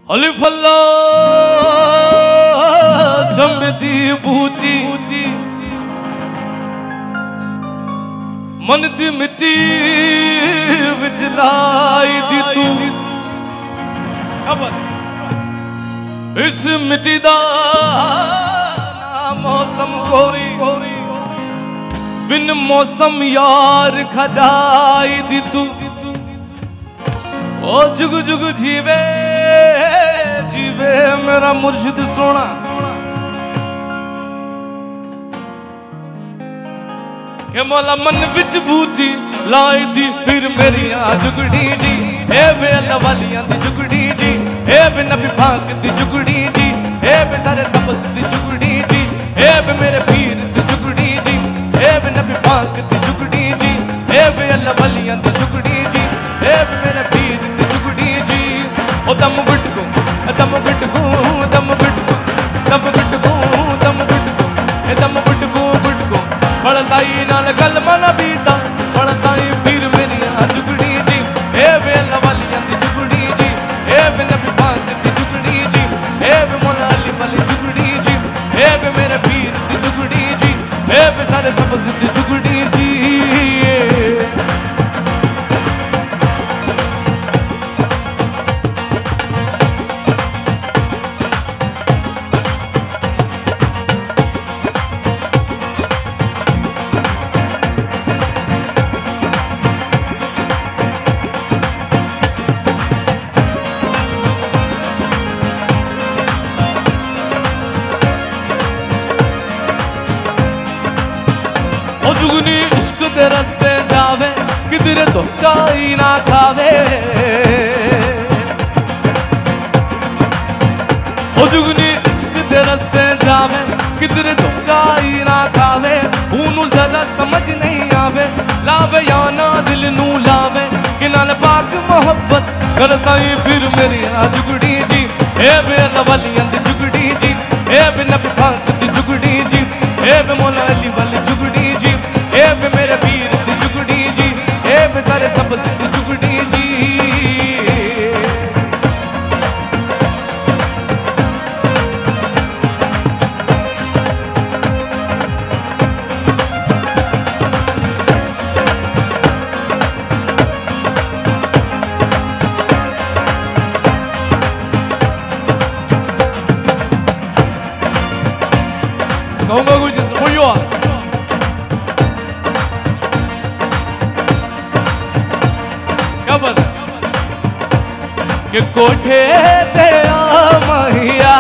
अलिफ चमदी बूटी मन दी मिट्टी विच लाई दी तू इस मिट्टी दा मौसम कोरी बिन मौसम यार खड़ाई दी तू ओ जुग जुग जीवे जीवे मेरा मुर्शिद सोना के मौला मन विच बूटी लाई दी फिर मेरी जुगड़ी जी ए वे अल्लाह वालियां दी जुगड़ी जी ए वे नबी पाक दी जुगड़ी जी ए वे सारे सबस दी जुगड़ी जी ए वे मेरे पीर दी जुगड़ी जी ए वे नबी पाक दी जुगड़ी जी ए वे अल्लाह वालियां दी जुगड़ी जी ए वे मेरे पीर दी जुगड़ी जी ओ दम बिटको दम बिटको दम बिटको दम बिटको दम बिटको ए दम बिटको बिटको बड़ा साई नाल गल मन बीता बड़ा साई पीर मेरी जुगड़ी जी ए वे अल्लाह वालियां दी जुगड़ी जी ए वे नबी पाक दी जुगड़ी जी ए वे मौला अली वाली जुगड़ी जी ए वे मेरे पीर दी जुगड़ी जी ए वे सारे सबस दी जुगड़ी जी जुगनी इश्क दे रस्ते जावे किधरे धोखा ही ना खावे ओ जुगनी इश्क दे रस्ते जावे किधरे धोखा ही ना खावे ऊनू जरा समझ नहीं आवे लावे या ना दिल नू लावे कि नाल पाक मोहब्बत कर साई फिर मेरी जुगड़ी जी ए वे अल्लाह वालियां दी जुगड़ी जी ए वे नबी पाक दी जुगड़ी जी ए वे मौला अली वाली जुगड़ी जी ए वे मेरे पीर दी जुगड़ी जी ए वे सारे सबस दी जुगड़ी जी कहूँगा कुछ सुनियो क्या बात कि कोठे ते आ मैया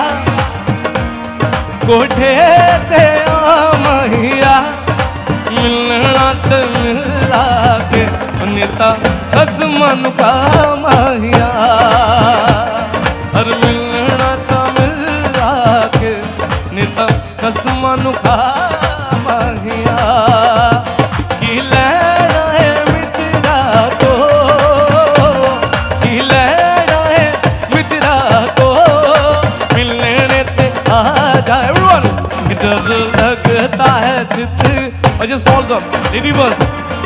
कोठे ते आ मैया मिलना ते मिला के नेता आसमान का मैया और मिलना तो मिला के नेता आसमान का मैया की लेना है मित्रा को की लेना है मित्रा को मिलने ते आ जाए everyone डर लगता है चित I just fall down lady bus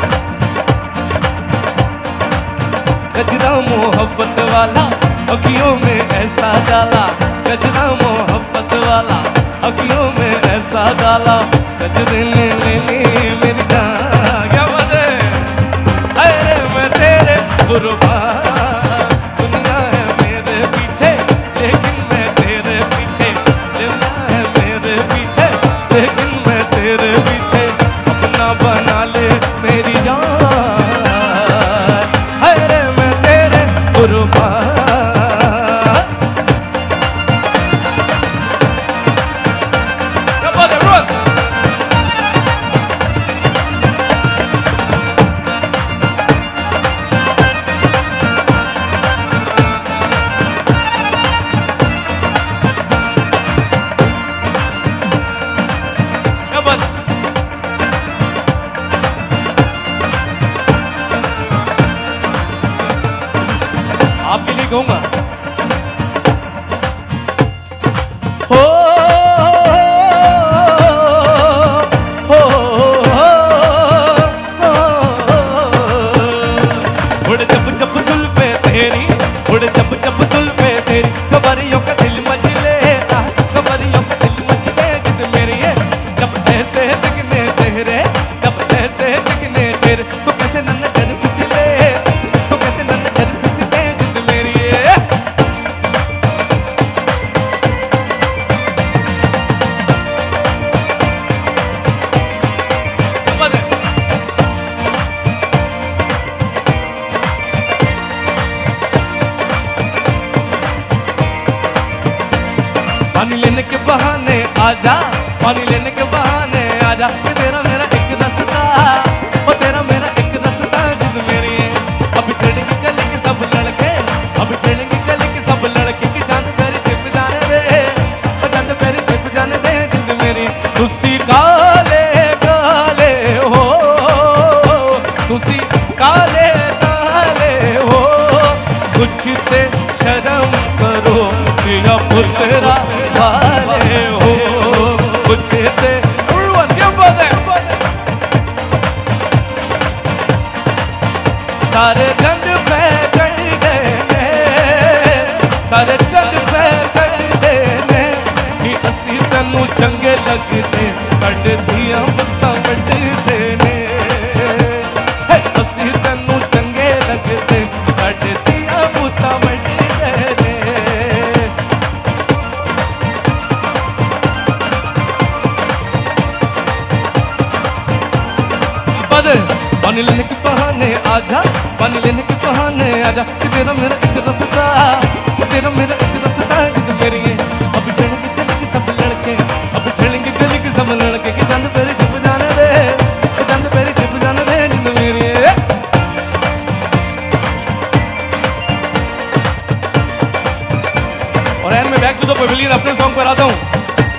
गजरा मोहब्बत वाला अखियों में ऐसा डाला गजरा मोहब्बत वाला अखियों में ऐसा डाला गजरे ने ले ली मेरी जान क्या बात है अरे मैं तेरे कुर्बान दुनिया है मेरे पीछे लेकिन मैं तेरे पीछे दुनिया है मेरे पीछे लेकिन मैं तेरे पीछे अपना बना ले मेरी जान अरे मैं तेरे कुर्बान आपके लिए कहूंगा हो उड़ जब जब जुल्फे तेरी उड़ जब जब जुल्फे तेरी खबर आजा पानी लेने के बहाने आजा, तेरा मेरा एक रास्ता, ओ तेरा मेरा एक रास्ता जिद मेरी है। अब छेड़ेंगे गली के सब लड़के, अब छेड़ेंगे गली के सब लड़के कि चांद पैर छिप जाने दे, ओ चांद पैर छिप जाने दे जिद मेरी। तुसी काले काले हो, तुसी काले काले हो, कुछ ते शर्म करो या पुत्रा वाले हो, कुछ ते क्या बात है। सारे गंद पे कर देने, सारे गंद पे कर देने कि असी तैनू चंगे लगदे, साडे दियां मुत्तां वड्डदे ने, असी तैनू चंगे लगदे, साडे दियां मुत्तां वड्डदे ने। पानी लेने के बहाने आजा, पानी लेने के बहाने आजा, तेरा मेरा एक रास्ता, तेरा मेरा एक रास्ता जिद मेरी है। अब छेड़ेंगे गली के सब लड़के, अब छेड़ेंगे गली के सब लड़के कि चंद पैर छिप जाने दे, चंद पैर छिप जाने दे जिद मेरी है। और एंड में बैक टू द पवेलियन अपने सॉन्ग पर आता हूँ।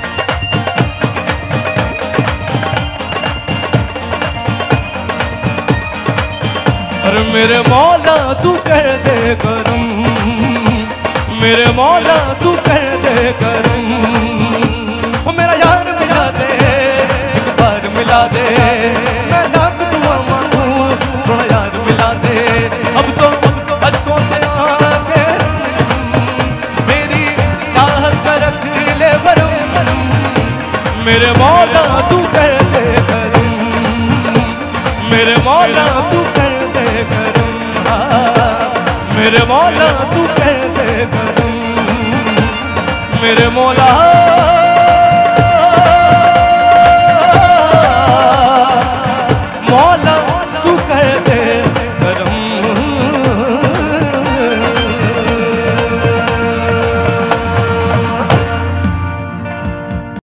अरे मेरे मौला तू कर दे करम, मेरे मौला तू कर दे करम, ओ मेरा यार मिला दे, एक बार मिला दे, मैं लाख दुआ मांगूं, थोड़ा यार मिला दे। अब तो अजकों से आके मेरी चाहत का रख ले भरम, मेरे मौला तू कर दे करम, मेरे मौला तू कर दे करम, मेरे मौला तू कर दे करम, मेरे मौला